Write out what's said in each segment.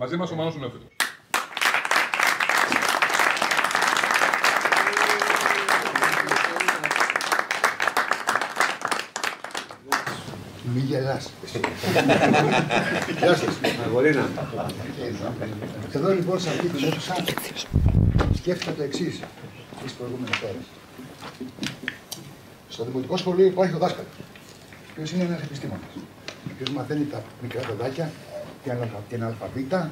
Μαζί μας ο Μάνος ο Νεόφυτος. Μη γελάς. Γεια σας. Αγορίνα. Εδώ λοιπόν σε αυτή την αίθουσα σκέφτηκα το εξής τις προηγούμενες ώρες. Στο δημοτικό σχολείο υπάρχει ο δάσκαλος, ο οποίος είναι ένας επιστήμονας, ο οποίος μαθαίνει τα μικρά παιδάκια, την αλφαβήτα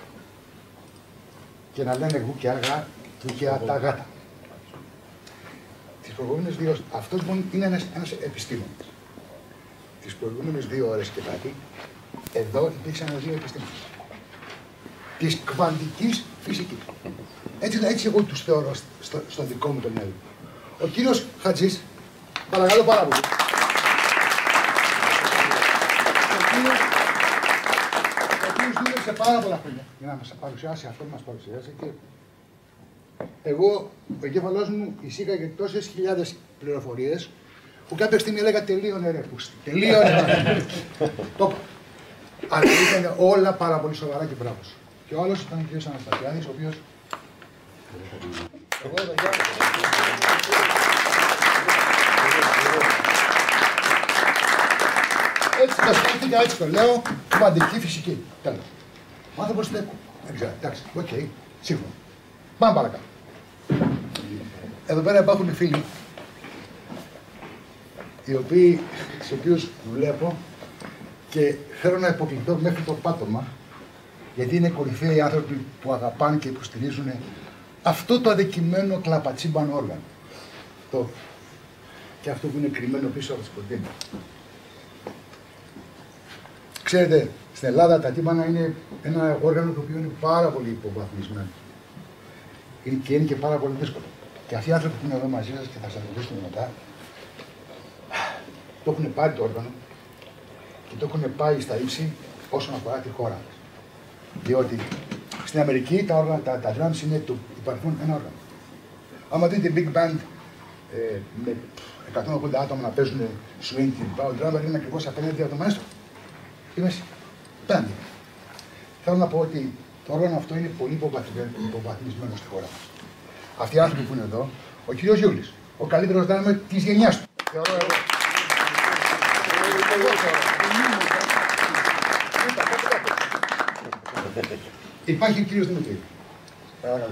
και να λένε γου και αργά του και τα γάτα. Τις προηγούμενες δύο, αυτός λοιπόν είναι ένας επιστήμονας. Τις προηγούμενες 2 ώρες και κάτι, εδώ υπήρξαν 2 επιστήμονες. Της κβαντικής φυσικής. Έτσι εγώ τους θεωρώ στο δικό μου το μυαλό. Ο κύριος Χατζής, παρακαλώ πάρα πολύ. Ο οποίος δούλεψε πάρα πολλά χρόνια για να μας παρουσιάσει αυτό που μας παρουσιάζει και εγώ, ο εγκέφαλός μου εισήγαγε τόσες χιλιάδες πληροφορίες που κάποια στιγμή έλεγα τελείωνε ρε πούστη, τελείωνε. Το είπα. Αλλά ήταν όλα πάρα πολύ σοβαρά και μπράβος. Και ο άλλος ήταν ο κ. Αναστασιάδης, ο οποίος... Έτσι το σκέφτηκα, έτσι το λέω, κβαντική φυσική. Τέλος. Ο άνθρωπος δεν ξέρω, εντάξει, οκ, σύμφωνα. Πάμε παρακάτω. Εδώ πέρα υπάρχουν φίλοι, στους οποίους βλέπω και θέλω να υποκληθώ μέχρι το πάτωμα, γιατί είναι κορυφαίοι άνθρωποι που αγαπάνε και υποστηρίζουν αυτό το αδικημένο κλαπατσίμπαν όργανο. Και αυτό που είναι κρυμμένο πίσω από τις κοντίνες. Ξέρετε, στην Ελλάδα τα τύμπανα είναι ένα όργανο το οποίο είναι πάρα πολύ υποβαθμισμένο. Και είναι και πάρα πολύ δύσκολο. Και αυτοί οι άνθρωποι που είναι εδώ μαζί σας και θα σας ρωτήσουν μετά, το έχουν πάρει το όργανο και το έχουν πάει στα ύψη όσον αφορά τη χώρα μας. Διότι στην Αμερική τα drums είναι το υπαρχούν ένα όργανο. Άμα δείτε big band με 180 άτομα να παίζουν swing κλπ. Ο drummer είναι ακριβώς απέναντι από το maestro. Στη μέση. Πέντε. Θέλω να πω ότι το όργανο αυτό είναι πολύ υποβαθμισμένο στη χώρα μας. Αυτοί οι άνθρωποι που είναι εδώ, ο κύριος Γιούλης, ο καλύτερος drummer της γενιάς του. Υπάρχει ο κύριος Δημητρίου. Παρακαλώ.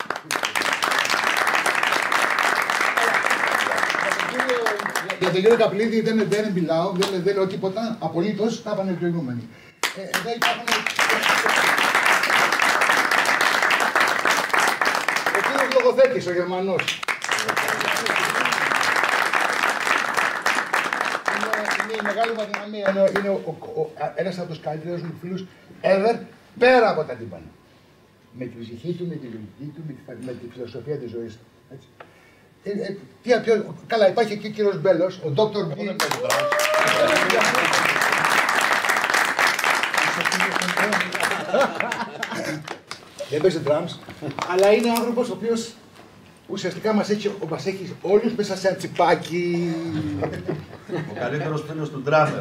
Για τον κύριο Καπλίδη δεν μιλάω, δεν λέω τίποτα, απολύτως, τα είπαν οι προηγούμενοι. Εδώ υπάρχουν... Ο κύριος Λογοθέτης, ο Γερμανός. Είναι η μεγάλη μου αδυναμία, είναι ένας από τους καλύτερους μου φίλους ever, πέρα από τα τύμπανα. Με τη ψυχή του, με τη λογική του, με τη φιλοσοφία της ζωής του. Καλά, υπάρχει εκεί ο κύριος Μπέλος, ο Dr. B. Δεν παίζει drums, αλλά είναι άνθρωπος ο οποίος ουσιαστικά μας έχει όλους μέσα σε ένα τσιπάκι. Ο καλύτερος φίλος του drummer.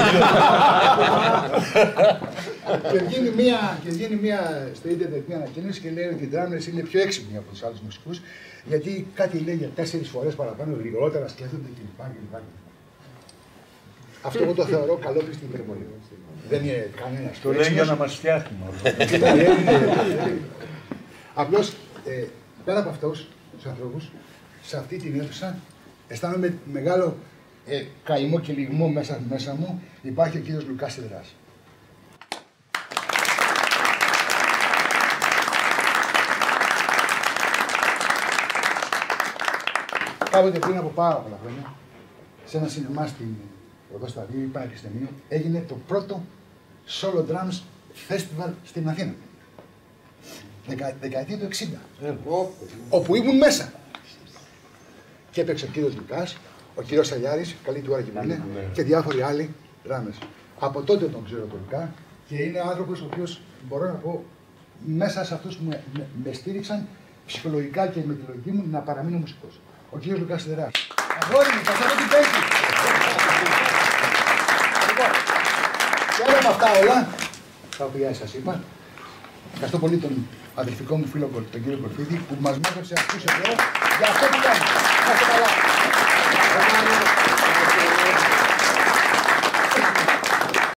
Και βγαίνει μία στο ίντερνετ μία ανακοίνωση και λέει ότι οι drummers είναι πιο έξυπνοι από τους άλλους μουσικούς, γιατί κάτι λέει για 4 φορές παραπάνω γρηγορότερα σκέφτονται κλπ. Αυτό εγώ το θεωρώ καλόπιστη υπερβολή. Δεν είναι κανένας. Το λέει για να μας φτιάχνει. Απλώς, πέρα από αυτούς τους ανθρώπους, σε αυτή την αίθουσα αισθάνομαι μεγάλο καημό και λυγμό μέσα μου. Υπάρχει ο κύριος Λουκάς Σιδεράς. Κάποτε πριν από πάρα πολλά χρόνια, σε ένα σινεμά εδώ στα δύο Πανεπιστημίου, έγινε το πρώτο solo drums festival στην Αθήνα. Δεκαετία του 60. Όπου ήμουν μέσα. Και έπαιξε ο κύριος Λουκάς, ο κύριος Σαλιάρης, καλή του ώρα και είναι, και διάφοροι άλλοι drummers. Από τότε τον ξέρω τον Λουκά και είναι άνθρωπος ο οποίος, μπορώ να πω, μέσα σε αυτούς που με στήριξαν ψυχολογικά και με τη λογική μου να παραμείνω μουσικός. Ο κύριος Λουκάς Σιδεράς. Αγόρι μου, θα σας τι παίζει. Λοιπόν, και όλα με αυτά όλα, τα οποία σας είπα, Ευχαριστώ πολύ τον αδελφικό μου φίλο, τον κύριο Κορφίδη, που μας μάζεψε αυτούς εδώ για αυτό το